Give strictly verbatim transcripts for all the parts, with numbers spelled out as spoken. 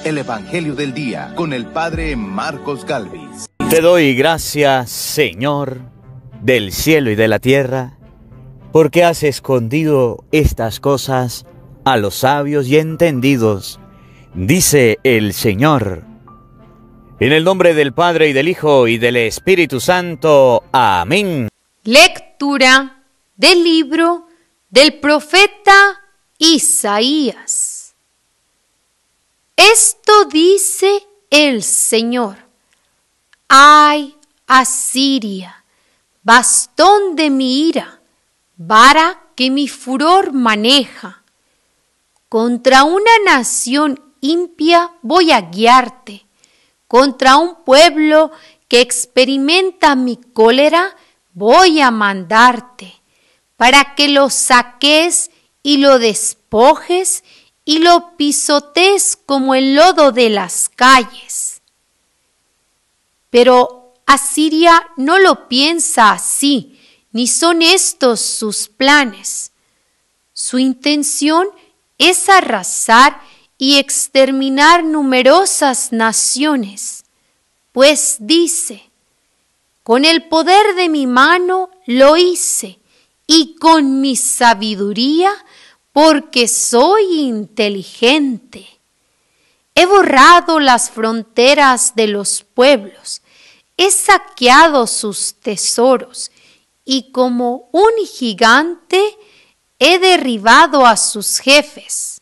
el Evangelio del Día con el Padre Marcos Galvis. Te doy gracias, Señor, del cielo y de la tierra, porque has escondido estas cosas a los sabios y entendidos, dice el Señor. En el nombre del Padre, y del Hijo, y del Espíritu Santo. Amén. Lectura del libro del profeta Isaías. Esto dice el Señor: ¡ay, Asiria, bastón de mi ira, vara que mi furor maneja! Contra una nación impía voy a guiarte, contra un pueblo que experimenta mi cólera voy a mandarte, para que lo saques y lo despojes y lo pisotees como el lodo de las calles. Pero Asiria no lo piensa así, ni son estos sus planes. Su intención es arrasar y exterminar numerosas naciones, pues dice: con el poder de mi mano lo hice, y con mi sabiduría, porque soy inteligente. He borrado las fronteras de los pueblos, he saqueado sus tesoros, y como un gigante he derribado a sus jefes.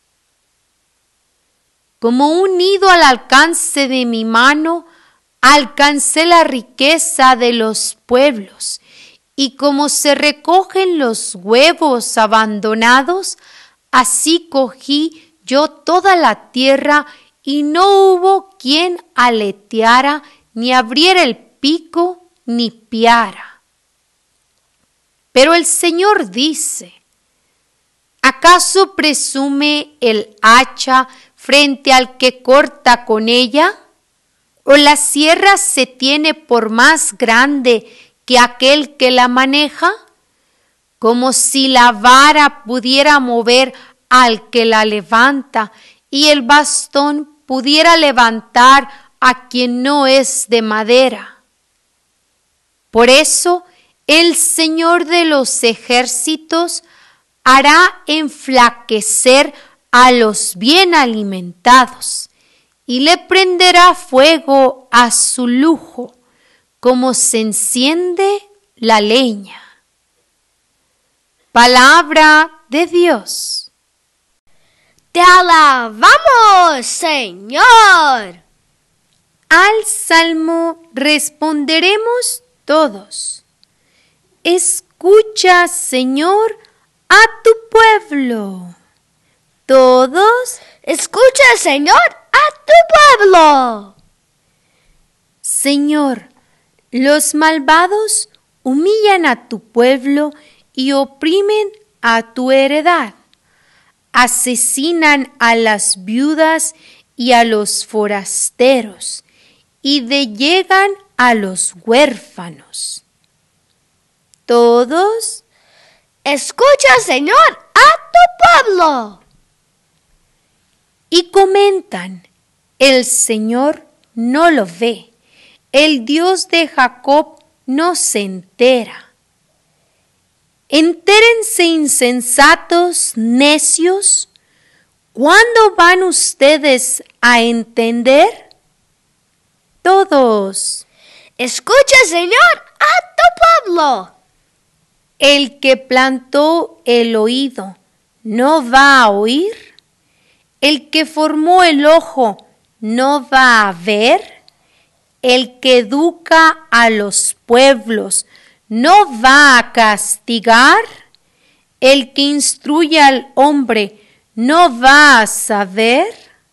Como un nido al alcance de mi mano, alcancé la riqueza de los pueblos, y como se recogen los huevos abandonados, así cogí yo toda la tierra, y no hubo quien aleteara, ni abriera el pico, ni piara. Pero el Señor dice: ¿acaso presume el hacha frente al que corta con ella? ¿O la sierra se tiene por más grande que aquel que la maneja? Como si la vara pudiera mover al que la levanta, y el bastón pudiera levantar a quien no es de madera. Por eso el Señor de los ejércitos hará enflaquecer a los bien alimentados, y le prenderá fuego a su lujo, como se enciende la leña. Palabra de Dios. ¡Te alabamos, Señor! Al salmo responderemos todos: escucha, Señor, a tu pueblo. Todos: escucha, Señor, a tu pueblo. Señor, los malvados humillan a tu pueblo y oprimen a tu heredad. Asesinan a las viudas y a los forasteros, y dellegan a los huérfanos. Todos: escucha, Señor, a tu pueblo. Y comentan: el Señor no lo ve, el Dios de Jacob no se entera. Entérense, insensatos, necios, ¿cuándo van ustedes a entender? Todos: escucha, Señor, a tu pueblo. El que plantó el oído, ¿no va a oír? El que formó el ojo, ¿no va a ver? El que educa a los pueblos, ¿no va a castigar? El que instruye al hombre, ¿no va a saber?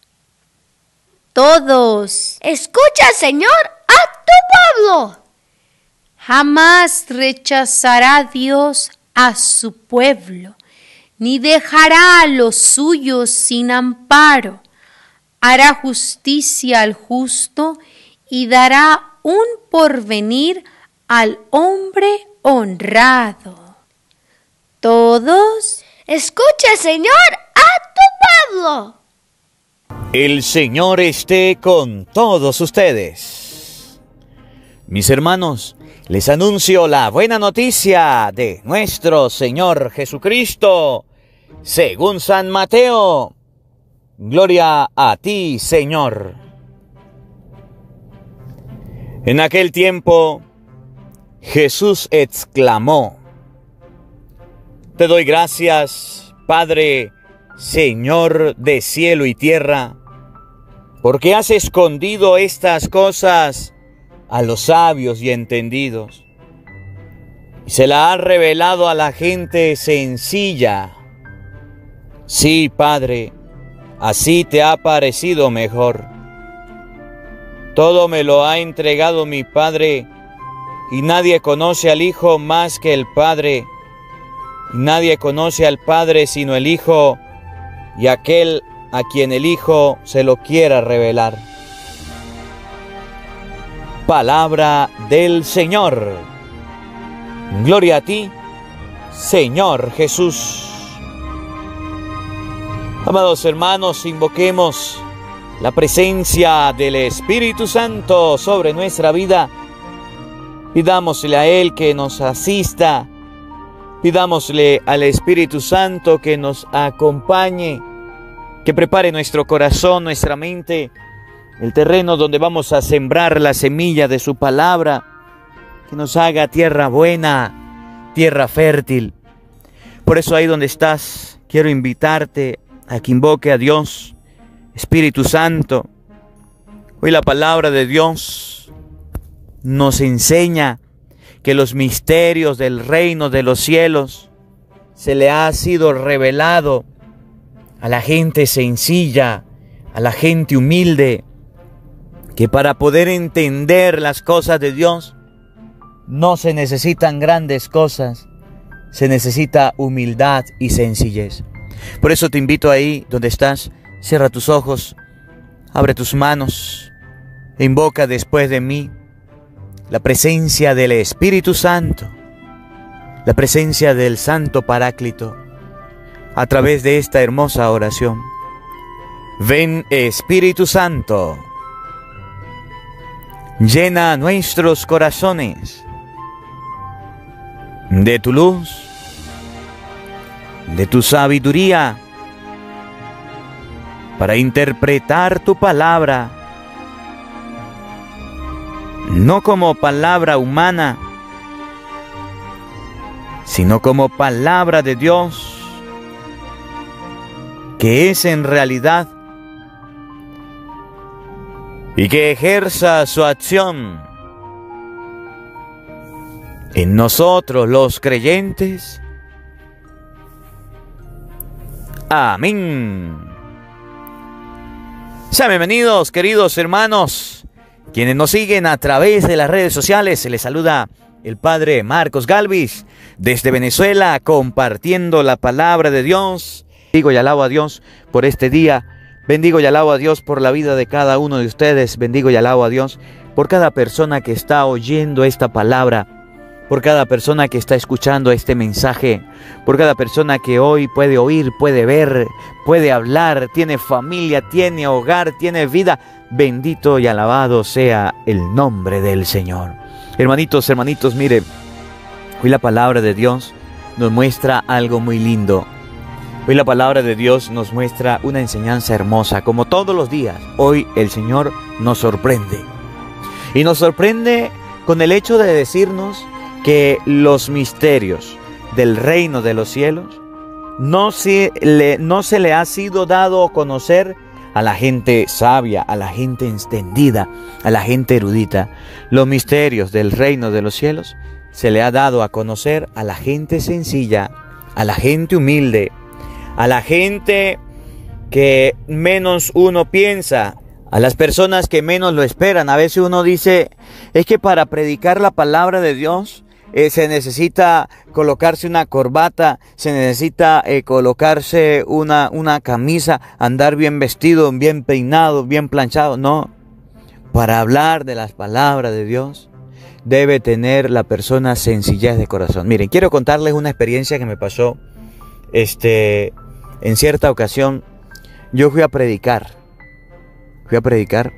Todos: escucha, Señor, a tu pueblo. Jamás rechazará Dios a su pueblo, ni dejará a los suyos sin amparo. Hará justicia al justo y dará un porvenir al hombre honrado. Todos: escucha, Señor, a tu pueblo. El Señor esté con todos ustedes. Mis hermanos, les anuncio la buena noticia de nuestro Señor Jesucristo, según San Mateo. Gloria a ti, Señor. En aquel tiempo, Jesús exclamó: Te doy gracias, Padre, Señor de cielo y tierra, porque has escondido estas cosas a los sabios y entendidos, y se la has revelado a la gente sencilla. Sí, Padre, así te ha parecido mejor. Todo me lo ha entregado mi Padre, y nadie conoce al Hijo más que el Padre, y nadie conoce al Padre sino el Hijo, y aquel a quien el Hijo se lo quiera revelar. Palabra del Señor. Gloria a ti, Señor Jesús. Amados hermanos, invoquemos la presencia del Espíritu Santo sobre nuestra vida. Pidámosle a Él que nos asista. Pidámosle al Espíritu Santo que nos acompañe, que prepare nuestro corazón, nuestra mente, el terreno donde vamos a sembrar la semilla de su palabra, que nos haga tierra buena, tierra fértil. Por eso ahí donde estás, quiero invitarte a que invoque a Dios, Espíritu Santo. Hoy la palabra de Dios nos enseña que los misterios del reino de los cielos se le ha sido revelado a la gente sencilla, a la gente humilde, que para poder entender las cosas de Dios no se necesitan grandes cosas, se necesita humildad y sencillez. Por eso te invito ahí donde estás, cierra tus ojos, abre tus manos e invoca después de mí la presencia del Espíritu Santo, la presencia del Santo Paráclito, a través de esta hermosa oración. Ven, Espíritu Santo, llena nuestros corazones de tu luz, de tu sabiduría, para interpretar tu palabra, no como palabra humana, sino como palabra de Dios, que es en realidad, y que ejerza su acción en nosotros los creyentes. Amén. Sean bienvenidos, queridos hermanos, quienes nos siguen a través de las redes sociales. Se les saluda el Padre Marcos Galvis desde Venezuela, compartiendo la palabra de Dios. Bendigo y alabo a Dios por este día. Bendigo y alabo a Dios por la vida de cada uno de ustedes. Bendigo y alabo a Dios por cada persona que está oyendo esta palabra, por cada persona que está escuchando este mensaje, por cada persona que hoy puede oír, puede ver, puede hablar, tiene familia, tiene hogar, tiene vida. Bendito y alabado sea el nombre del Señor. Hermanitos, hermanitos, mire, hoy la palabra de Dios nos muestra algo muy lindo. Hoy la palabra de Dios nos muestra una enseñanza hermosa. Como todos los días, hoy el Señor nos sorprende. Y nos sorprende con el hecho de decirnos que los misterios del reino de los cielos no se le, no se le ha sido dado a conocer a la gente sabia, a la gente entendida, a la gente erudita. Los misterios del reino de los cielos se le ha dado a conocer a la gente sencilla, a la gente humilde, a la gente que menos uno piensa, a las personas que menos lo esperan. A veces uno dice, es que para predicar la palabra de Dios Eh, se necesita colocarse una corbata, se necesita eh, colocarse una, una camisa, andar bien vestido, bien peinado, bien planchado. No, para hablar de las palabras de Dios debe tener la persona sencillez de corazón. Miren, quiero contarles una experiencia que me pasó este, en cierta ocasión. Yo fui a predicar fui a predicar.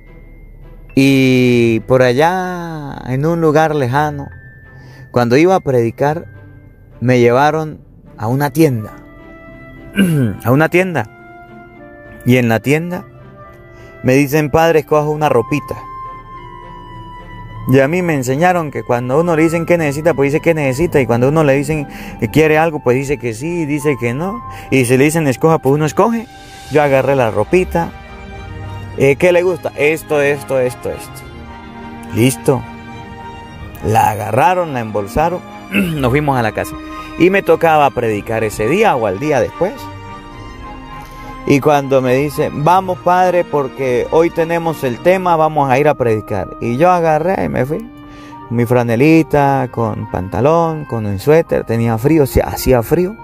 Y por allá, en un lugar lejano, cuando iba a predicar, me llevaron a una tienda. A una tienda. Y en la tienda me dicen, padre, escoja una ropita. Y a mí me enseñaron que cuando uno le dicen qué necesita, pues dice qué necesita. Y cuando uno le dicen que quiere algo, pues dice que sí, dice que no. Y si le dicen escoja, pues uno escoge. Yo agarré la ropita. Eh, ¿Qué le gusta? Esto, esto, esto, esto. Listo. La agarraron, la embolsaron. Nos fuimos a la casa. Y me tocaba predicar ese día o al día después. Y cuando me dice, vamos padre, porque hoy tenemos el tema, vamos a ir a predicar. Y yo agarré y me fui. Mi franelita, con pantalón, con el suéter, tenía frío, hacía frío.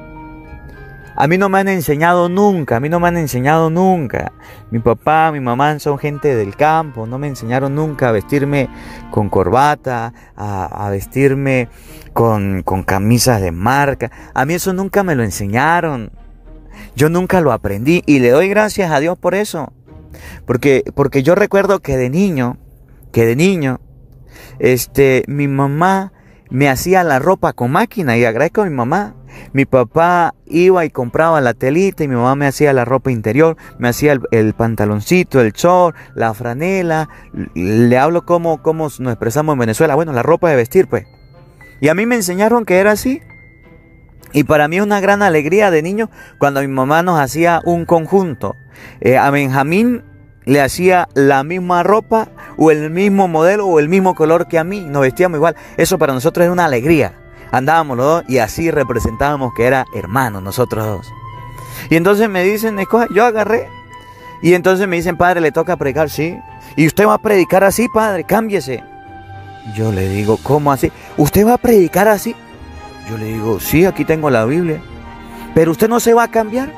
A mí no me han enseñado nunca, a mí no me han enseñado nunca. Mi papá, mi mamá son gente del campo, no me enseñaron nunca a vestirme con corbata, a, a vestirme con, con camisas de marca. A mí eso nunca me lo enseñaron. Yo nunca lo aprendí y le doy gracias a Dios por eso. Porque, porque yo recuerdo que de niño, que de niño, este, mi mamá me hacía la ropa con máquina y agradezco a mi mamá. Mi papá iba y compraba la telita y mi mamá me hacía la ropa interior, me hacía el, el pantaloncito, el short, la franela. Le hablo como, como nos expresamos en Venezuela, bueno, la ropa de vestir pues. Y a mí me enseñaron que era así. Y para mí es una gran alegría de niño cuando mi mamá nos hacía un conjunto. Eh, a Benjamín le hacía la misma ropa o el mismo modelo o el mismo color que a mí. Nos vestíamos igual. Eso para nosotros era una alegría. Andábamos los dos y así representábamos que era hermanos nosotros dos. Y entonces me dicen, escoge, yo agarré. Y entonces me dicen, padre, le toca predicar, sí. Y usted va a predicar así, padre, cámbiese. Yo le digo, ¿cómo así? ¿Usted va a predicar así? Yo le digo, sí, aquí tengo la Biblia. ¿Pero usted no se va a cambiar?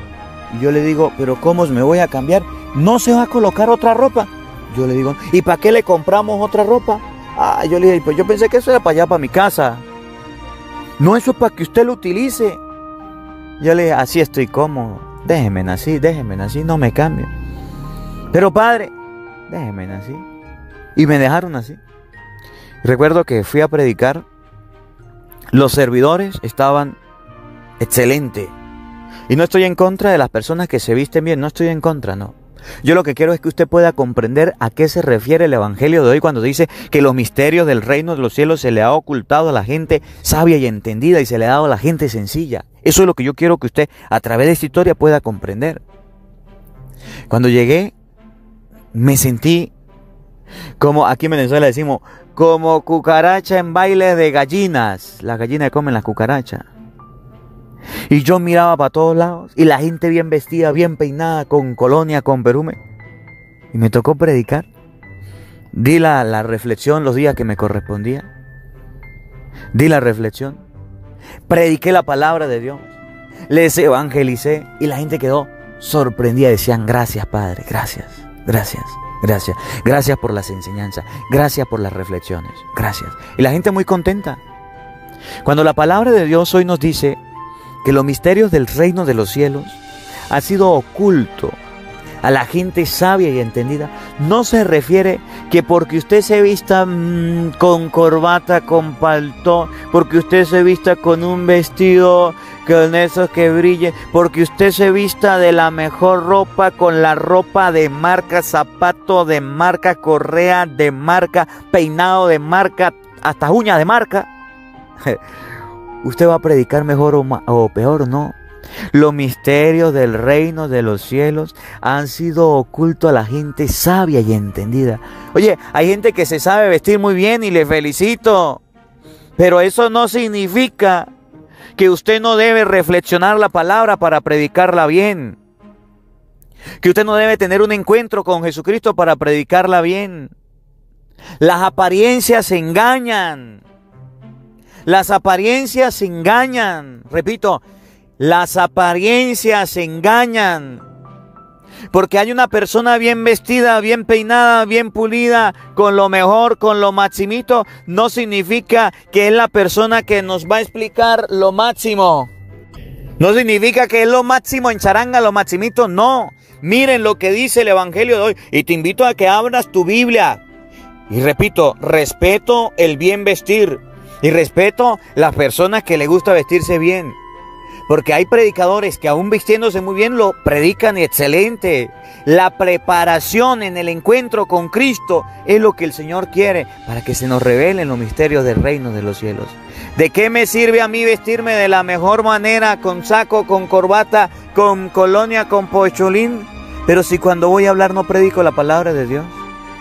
Y yo le digo, ¿pero cómo me voy a cambiar? ¿No se va a colocar otra ropa? Yo le digo, ¿y para qué le compramos otra ropa? Ah, yo le digo, pues yo pensé que eso era para allá, para mi casa. No, eso es para que usted lo utilice. Yo le dije, así estoy cómodo. Déjeme así, déjeme así, no me cambie. Pero padre, déjeme así. Y me dejaron así. Recuerdo que fui a predicar. Los servidores estaban excelentes. Y no estoy en contra de las personas que se visten bien, no estoy en contra, no. Yo lo que quiero es que usted pueda comprender a qué se refiere el evangelio de hoy cuando dice que los misterios del reino de los cielos se le ha ocultado a la gente sabia y entendida y se le ha dado a la gente sencilla. Eso es lo que yo quiero que usted a través de esta historia pueda comprender. Cuando llegué me sentí como aquí en Venezuela decimos como cucaracha en baile de gallinas. Las gallinas comen las cucarachas. Y yo miraba para todos lados y la gente bien vestida, bien peinada, con colonia, con perfume. Y me tocó predicar. Di la, la reflexión los días que me correspondía. Di la reflexión. Prediqué la palabra de Dios. Les evangelicé y la gente quedó sorprendida. Decían, gracias Padre, gracias, gracias, gracias. Gracias por las enseñanzas, gracias por las reflexiones, gracias. Y la gente muy contenta. Cuando la palabra de Dios hoy nos dice que los misterios del reino de los cielos ha sido oculto a la gente sabia y entendida, no se refiere que porque usted se vista mmm, con corbata, con paltón, porque usted se vista con un vestido con esos que brille, porque usted se vista de la mejor ropa, con la ropa de marca, zapato de marca, correa de marca, peinado de marca, hasta uñas de marca. ¿Usted va a predicar mejor o, o peor? No. Los misterios del reino de los cielos han sido ocultos a la gente sabia y entendida. Oye, hay gente que se sabe vestir muy bien y le felicito. Pero eso no significa que usted no debe reflexionar la palabra para predicarla bien. Que usted no debe tener un encuentro con Jesucristo para predicarla bien. Las apariencias engañan. Las apariencias engañan. Repito, las apariencias engañan. Porque hay una persona bien vestida, bien peinada, bien pulida, con lo mejor, con lo maximito, no significa que es la persona que nos va a explicar lo máximo. No significa que es lo máximo en charanga, lo maximito, no. Miren lo que dice el Evangelio de hoy. Y te invito a que abras tu Biblia. Y repito, respeto el bien vestir. Y respeto las personas que les gusta vestirse bien. Porque hay predicadores que aún vistiéndose muy bien lo predican excelente. La preparación en el encuentro con Cristo es lo que el Señor quiere para que se nos revelen los misterios del reino de los cielos. ¿De qué me sirve a mí vestirme de la mejor manera, con saco, con corbata, con colonia, con pocholín? Pero si cuando voy a hablar no predico la palabra de Dios.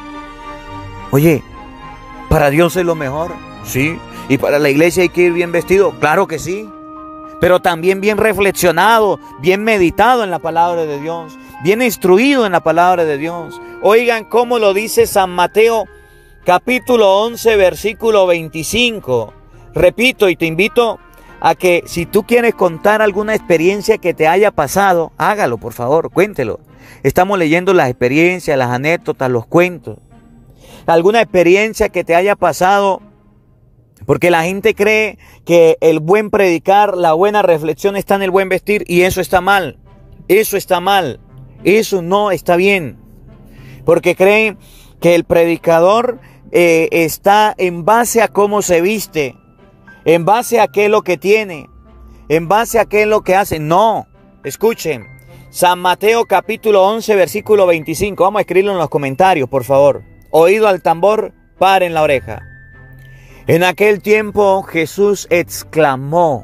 Oye, ¿para Dios es lo mejor? Sí. ¿Y para la iglesia hay que ir bien vestido? Claro que sí. Pero también bien reflexionado, bien meditado en la palabra de Dios, bien instruido en la palabra de Dios. Oigan cómo lo dice San Mateo, capítulo once, versículo veinticinco. Repito y te invito a que si tú quieres contar alguna experiencia que te haya pasado, hágalo por favor, cuéntelo. Estamos leyendo las experiencias, las anécdotas, los cuentos. Alguna experiencia que te haya pasado. Porque la gente cree que el buen predicar, la buena reflexión está en el buen vestir y eso está mal. Eso está mal. Eso no está bien. Porque creen que el predicador eh, está en base a cómo se viste, en base a qué es lo que tiene, en base a qué es lo que hace. No, escuchen. San Mateo capítulo once, versículo veinticinco. Vamos a escribirlo en los comentarios, por favor. Oído al tambor, paren la oreja. En aquel tiempo Jesús exclamó,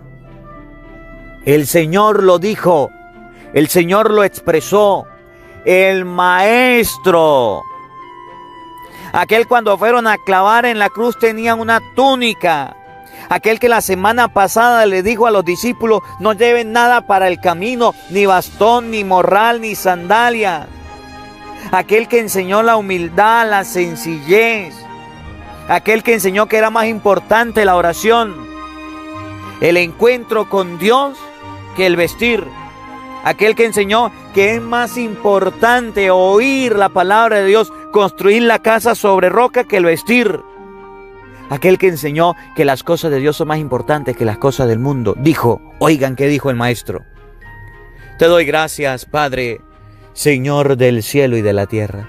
el Señor lo dijo, el Señor lo expresó, el Maestro. Aquel cuando fueron a clavar en la cruz tenía una túnica. Aquel que la semana pasada le dijo a los discípulos, no lleven nada para el camino, ni bastón, ni morral, ni sandalia. Aquel que enseñó la humildad, la sencillez. Aquel que enseñó que era más importante la oración, el encuentro con Dios, que el vestir. Aquel que enseñó que es más importante oír la palabra de Dios, construir la casa sobre roca, que el vestir. Aquel que enseñó que las cosas de Dios son más importantes que las cosas del mundo. Dijo, oigan qué dijo el Maestro. Te doy gracias, Padre, Señor del cielo y de la tierra,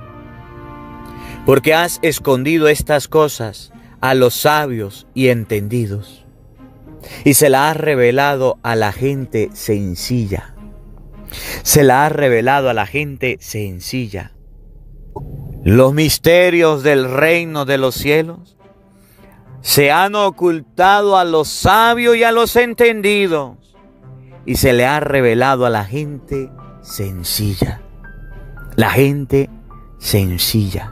porque has escondido estas cosas a los sabios y entendidos, y se las has revelado a la gente sencilla. Se las has revelado a la gente sencilla. Los misterios del reino de los cielos se han ocultado a los sabios y a los entendidos, y se le ha revelado a la gente sencilla. La gente sencilla.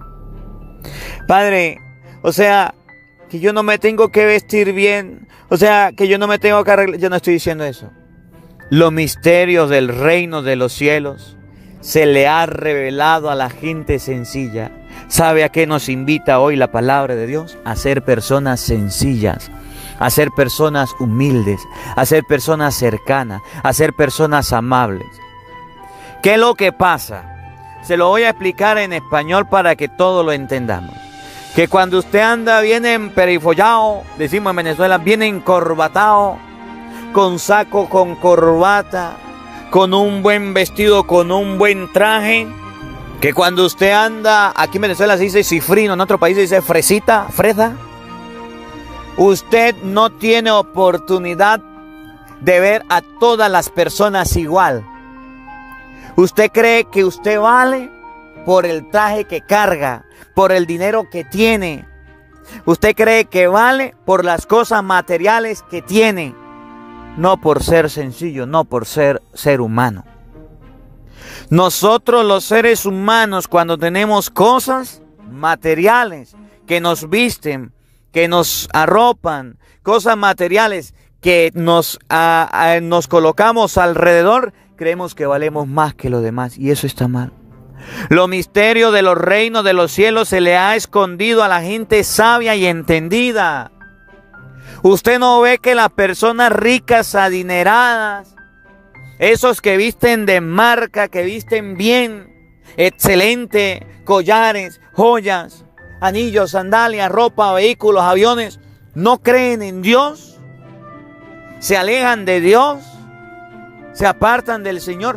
Padre, o sea, que yo no me tengo que vestir bien, o sea, que yo no me tengo que arreglar, yo no estoy diciendo eso. Los misterios del reino de los cielos se le ha revelado a la gente sencilla. ¿Sabe a qué nos invita hoy la palabra de Dios? A ser personas sencillas, a ser personas humildes, a ser personas cercanas, a ser personas amables. ¿Qué es lo que pasa? Se lo voy a explicar en español para que todos lo entendamos. Que cuando usted anda bien emperifollado, decimos en Venezuela, bien encorbatado, con saco, con corbata, con un buen vestido, con un buen traje, que cuando usted anda, aquí en Venezuela se dice cifrino, en otro país se dice fresita, fresa, usted no tiene oportunidad de ver a todas las personas igual. Usted cree que usted vale por el traje que carga, por el dinero que tiene. Usted cree que vale por las cosas materiales que tiene, no por ser sencillo, no por ser ser humano. Nosotros los seres humanos, cuando tenemos cosas materiales que nos visten, que nos arropan, cosas materiales que nos, a, a, nos colocamos alrededor, creemos que valemos más que los demás, y eso está mal. Lo misterio de los reinos de los cielos se le ha escondido a la gente sabia y entendida. Usted no ve que las personas ricas, adineradas, esos que visten de marca, que visten bien, excelente, collares, joyas, anillos, sandalias, ropa, vehículos, aviones, no creen en Dios, se alejan de Dios, se apartan del Señor.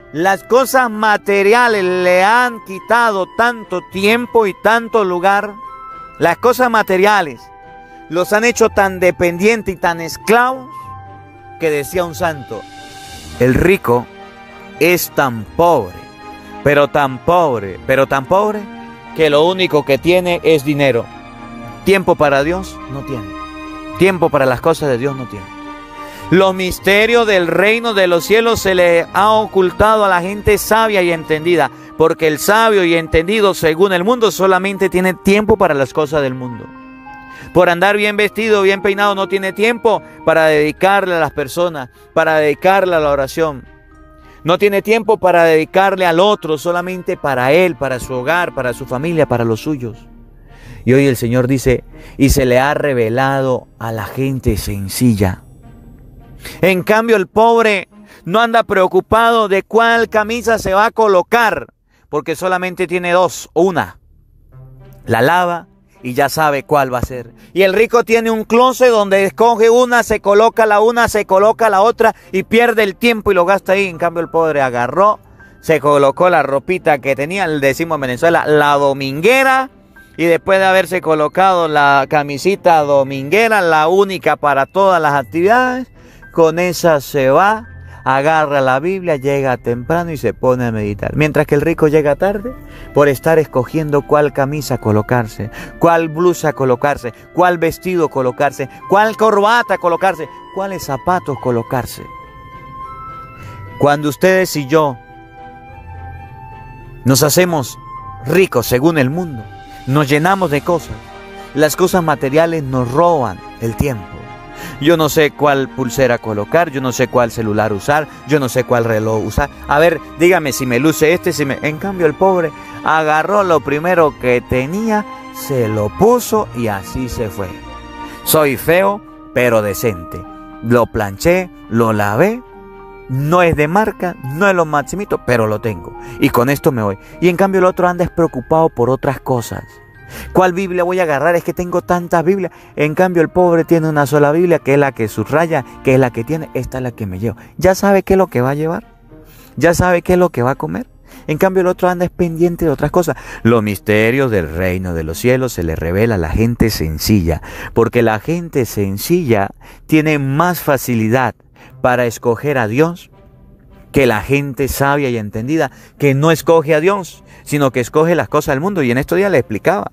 las cosas materiales le han quitado tanto tiempo y tanto lugar. Las cosas materiales los han hecho tan dependientes y tan esclavos que decía un santo, el rico es tan pobre, pero tan pobre, pero tan pobre que lo único que tiene es dinero. Tiempo para Dios no tiene. Tiempo para las cosas de Dios no tiene. Los misterios del reino de los cielos se le ha ocultado a la gente sabia y entendida, porque el sabio y entendido, según el mundo, solamente tiene tiempo para las cosas del mundo. Por andar bien vestido, bien peinado, no tiene tiempo para dedicarle a las personas, para dedicarle a la oración. No tiene tiempo para dedicarle al otro, solamente para él, para su hogar, para su familia, para los suyos. Y hoy el Señor dice, y se le ha revelado a la gente sencilla. En cambio, el pobre no anda preocupado de cuál camisa se va a colocar, porque solamente tiene dos, una. La lava y ya sabe cuál va a ser. Y el rico tiene un closet donde escoge una, se coloca la una, se coloca la otra y pierde el tiempo y lo gasta ahí. En cambio, el pobre agarró, se colocó la ropita que tenía, le decimos en Venezuela, la dominguera. Y después de haberse colocado la camisita dominguera, la única para todas las actividades, con esa se va, agarra la Biblia, llega temprano y se pone a meditar. Mientras que el rico llega tarde por estar escogiendo cuál camisa colocarse, cuál blusa colocarse, cuál vestido colocarse, cuál corbata colocarse, cuáles zapatos colocarse. Cuando ustedes y yo nos hacemos ricos según el mundo, nos llenamos de cosas, las cosas materiales nos roban el tiempo. Yo no sé cuál pulsera colocar, yo no sé cuál celular usar, yo no sé cuál reloj usar. A ver, dígame si me luce este, si me... En cambio el pobre agarró lo primero que tenía, se lo puso y así se fue. Soy feo, pero decente. Lo planché, lo lavé, no es de marca, no es lo maximito, pero lo tengo. Y con esto me voy. Y en cambio el otro anda despreocupado por otras cosas. ¿Cuál Biblia voy a agarrar? Es que tengo tantas Biblias. En cambio el pobre tiene una sola Biblia, que es la que subraya, que es la que tiene. Esta es la que me llevo. ¿Ya sabe qué es lo que va a llevar? ¿Ya sabe qué es lo que va a comer? En cambio el otro anda es pendiente de otras cosas. Los misterios del reino de los cielos se le revela a la gente sencilla, porque la gente sencilla tiene más facilidad para escoger a Dios que la gente sabia y entendida, que no escoge a Dios, sino que escoge las cosas del mundo. Y en estos días le explicaba,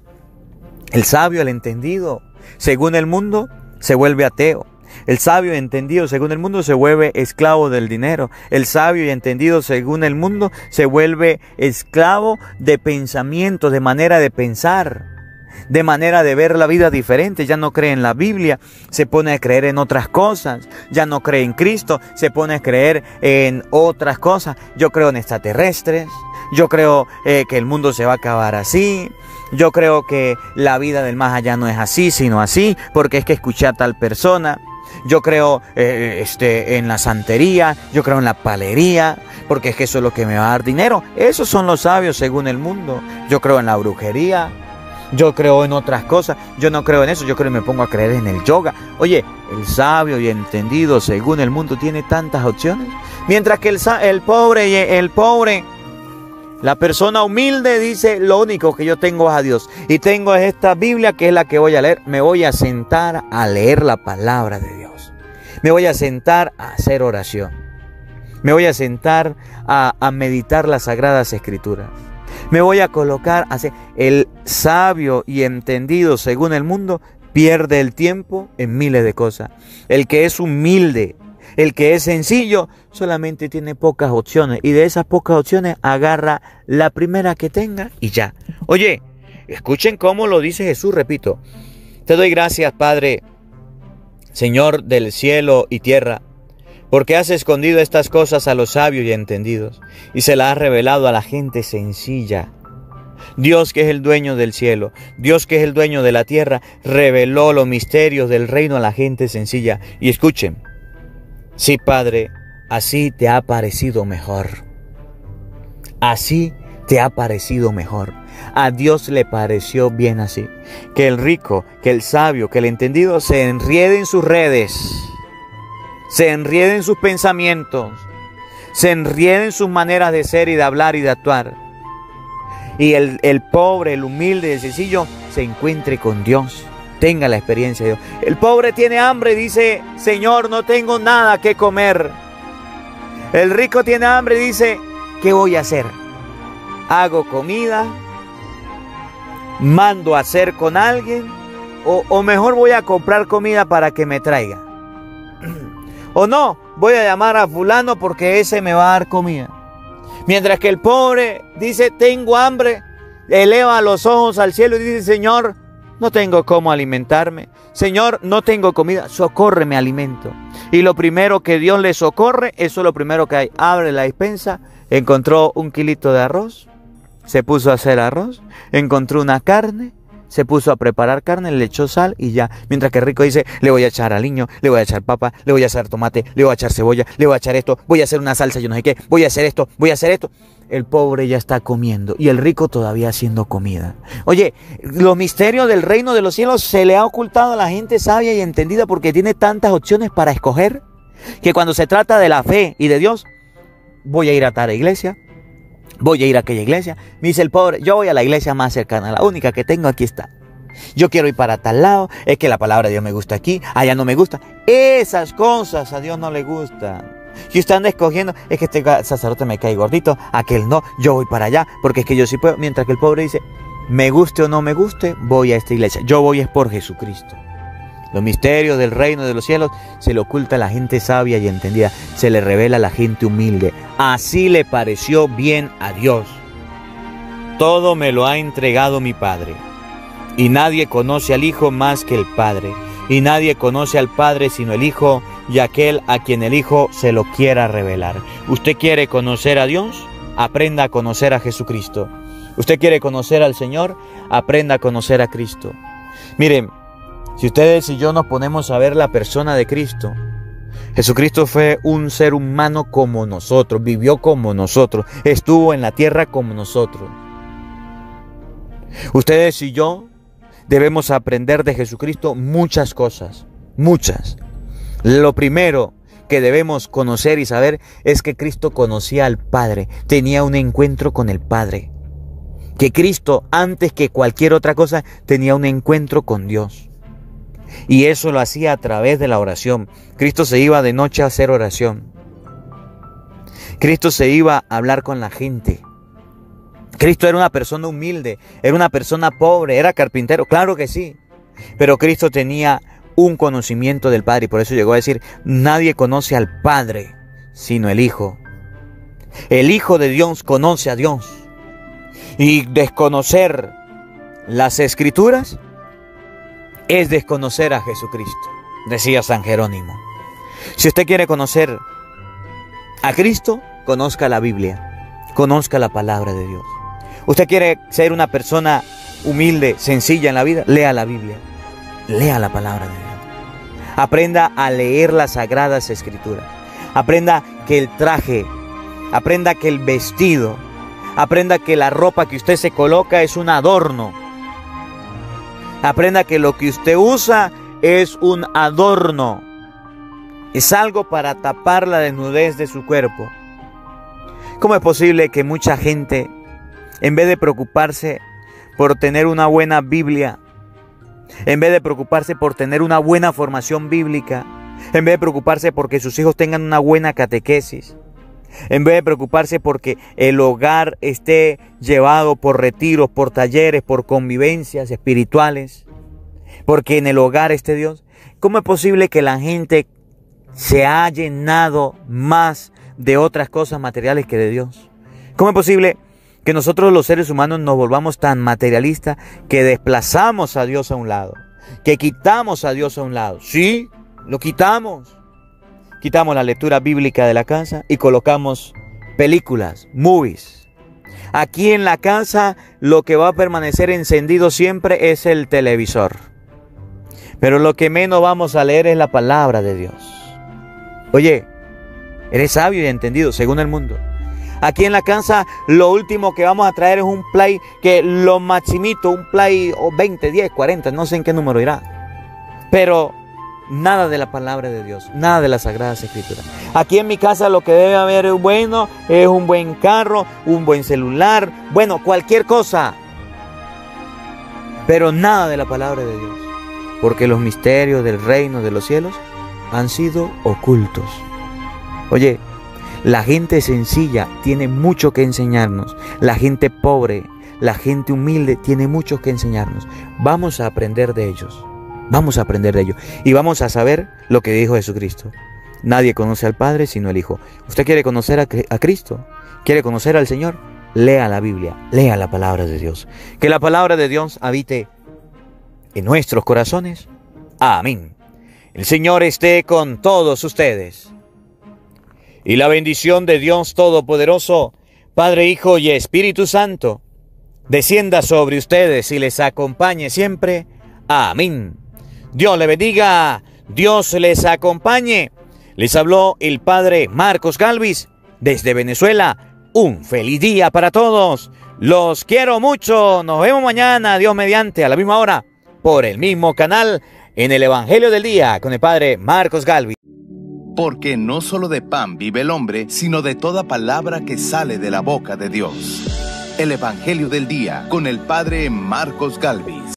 el sabio, el entendido, según el mundo, se vuelve ateo. El sabio y entendido, según el mundo, se vuelve esclavo del dinero. El sabio y entendido, según el mundo, se vuelve esclavo de pensamientos, de manera de pensar, de manera de ver la vida diferente. Ya no cree en la Biblia, se pone a creer en otras cosas. Ya no cree en Cristo, se pone a creer en otras cosas. Yo creo en extraterrestres, yo creo eh, que el mundo se va a acabar así. Yo creo que la vida del más allá no es así, sino así, porque es que escuché a tal persona. Yo creo eh, este, en la santería, yo creo en la palería, porque es que eso es lo que me va a dar dinero. Esos son los sabios según el mundo. Yo creo en la brujería, yo creo en otras cosas. Yo no creo en eso, yo creo y me pongo a creer en el yoga. Oye, el sabio y entendido según el mundo tiene tantas opciones, mientras que el, el pobre y el pobre... La persona humilde dice, lo único que yo tengo es a Dios. Y tengo esta Biblia que es la que voy a leer. Me voy a sentar a leer la palabra de Dios. Me voy a sentar a hacer oración. Me voy a sentar a, a meditar las sagradas escrituras. Me voy a colocar a hacer... El sabio y entendido según el mundo pierde el tiempo en miles de cosas. El que es humilde, el que es sencillo, solamente tiene pocas opciones. Y de esas pocas opciones agarra la primera que tenga y ya. Oye, escuchen cómo lo dice Jesús, repito. Te doy gracias, Padre, Señor del cielo y tierra, porque has escondido estas cosas a los sabios y entendidos, y se las has revelado a la gente sencilla. Dios, que es el dueño del cielo, Dios, que es el dueño de la tierra, reveló los misterios del reino a la gente sencilla. Y escuchen. Sí, Padre, así te ha parecido mejor. Así te ha parecido mejor. A Dios le pareció bien así. Que el rico, que el sabio, que el entendido se enriede en sus redes. Se enriede en sus pensamientos. se enrieden sus maneras de ser y de hablar y de actuar. Y el, el pobre, el humilde, el sencillo se encuentre con Dios, tenga la experiencia de Dios. El pobre tiene hambre y dice, Señor, no tengo nada que comer. El rico tiene hambre y dice, ¿qué voy a hacer? Hago comida, mando a hacer con alguien, o, o mejor voy a comprar comida para que me traiga. O no, voy a llamar a fulano porque ese me va a dar comida. Mientras que el pobre dice, tengo hambre, eleva los ojos al cielo y dice, Señor, no tengo cómo alimentarme. Señor, no tengo comida, socórreme alimento. Y lo primero que Dios le socorre, eso es lo primero que hay. Abre la despensa, encontró un kilito de arroz, se puso a hacer arroz, encontró una carne, se puso a preparar carne, le echó sal y ya. Mientras que el rico dice, le voy a echar aliño, le voy a echar papa, le voy a echar tomate, le voy a echar cebolla, le voy a echar esto, voy a hacer una salsa, yo no sé qué, voy a hacer esto, voy a hacer esto. El pobre ya está comiendo y el rico todavía haciendo comida. Oye, los misterios del reino de los cielos se le ha ocultado a la gente sabia y entendida porque tiene tantas opciones para escoger que cuando se trata de la fe y de Dios, voy a ir a tal iglesia, voy a ir a aquella iglesia. Me dice el pobre, yo voy a la iglesia más cercana, la única que tengo aquí está. Yo quiero ir para tal lado, es que la palabra de Dios me gusta aquí, allá no me gusta. Esas cosas a Dios no le gustan. Si usted anda escogiendo, es que este sacerdote me cae gordito, aquel no, yo voy para allá, porque es que yo sí puedo. Mientras que el pobre dice, me guste o no me guste, voy a esta iglesia. Yo voy es por Jesucristo. Los misterios del reino de los cielos se le oculta a la gente sabia y entendida, se le revela a la gente humilde. Así le pareció bien a Dios. Todo me lo ha entregado mi Padre, y nadie conoce al Hijo más que el Padre, y nadie conoce al Padre sino el Hijo, y aquel a quien el Hijo se lo quiera revelar. ¿Usted quiere conocer a Dios? Aprenda a conocer a Jesucristo. ¿Usted quiere conocer al Señor? Aprenda a conocer a Cristo. Miren, si ustedes y yo nos ponemos a ver la persona de Cristo, Jesucristo fue un ser humano como nosotros, vivió como nosotros, estuvo en la tierra como nosotros. Ustedes y yo debemos aprender de Jesucristo muchas cosas, muchas. Lo primero que debemos conocer y saber es que Cristo conocía al Padre, tenía un encuentro con el Padre. Que Cristo, antes que cualquier otra cosa, tenía un encuentro con Dios. Y eso lo hacía a través de la oración. Cristo se iba de noche a hacer oración. Cristo se iba a hablar con la gente. Cristo era una persona humilde, era una persona pobre, era carpintero, claro que sí. Pero Cristo tenía un conocimiento del Padre y por eso llegó a decir, nadie conoce al Padre sino el Hijo. El Hijo de Dios conoce a Dios. Y desconocer las Escrituras es desconocer a Jesucristo, decía San Jerónimo. Si usted quiere conocer a Cristo, conozca la Biblia, conozca la palabra de Dios. Usted quiere ser una persona humilde, sencilla en la vida, lea la Biblia, lea la palabra de Dios. Aprenda a leer las sagradas Escrituras. Aprenda que el traje, aprenda que el vestido, aprenda que la ropa que usted se coloca es un adorno. Aprenda que lo que usted usa es un adorno. Es algo para tapar la desnudez de su cuerpo. ¿Cómo es posible que mucha gente, en vez de preocuparse por tener una buena Biblia, en vez de preocuparse por tener una buena formación bíblica, en vez de preocuparse porque sus hijos tengan una buena catequesis, en vez de preocuparse porque el hogar esté llevado por retiros, por talleres, por convivencias espirituales, porque en el hogar esté Dios, ¿cómo es posible que la gente se ha llenado más de otras cosas materiales que de Dios? ¿Cómo es posible que nosotros los seres humanos nos volvamos tan materialistas que desplazamos a Dios a un lado, que quitamos a Dios a un lado? Sí, lo quitamos. Quitamos la lectura bíblica de la casa y colocamos películas, movies. Aquí en la casa lo que va a permanecer encendido siempre es el televisor. Pero lo que menos vamos a leer es la palabra de Dios. Oye, eres sabio y entendido según el mundo. Aquí en la casa lo último que vamos a traer es un play que lo maximito, un play veinte, diez, cuarenta, no sé en qué número irá. Pero nada de la palabra de Dios, nada de las Sagradas Escrituras. Aquí en mi casa lo que debe haber bueno es un buen carro, un buen celular, bueno, cualquier cosa. Pero nada de la palabra de Dios, porque los misterios del reino de los cielos han sido ocultos. Oye, la gente sencilla tiene mucho que enseñarnos. La gente pobre, la gente humilde tiene mucho que enseñarnos. Vamos a aprender de ellos. Vamos a aprender de ellos. Y vamos a saber lo que dijo Jesucristo. Nadie conoce al Padre sino el Hijo. ¿Usted quiere conocer a, a Cristo? ¿Quiere conocer al Señor? Lea la Biblia, lea la palabra de Dios. Que la palabra de Dios habite en nuestros corazones. Amén. El Señor esté con todos ustedes. Y la bendición de Dios Todopoderoso, Padre, Hijo y Espíritu Santo, descienda sobre ustedes y les acompañe siempre. Amén. Dios le bendiga, Dios les acompañe. Les habló el Padre Marcos Galvis desde Venezuela. Un feliz día para todos. Los quiero mucho. Nos vemos mañana, Dios mediante, a la misma hora, por el mismo canal, en el Evangelio del Día, con el Padre Marcos Galvis. Porque no solo de pan vive el hombre, sino de toda palabra que sale de la boca de Dios. El Evangelio del Día, con el Padre Marcos Galvis.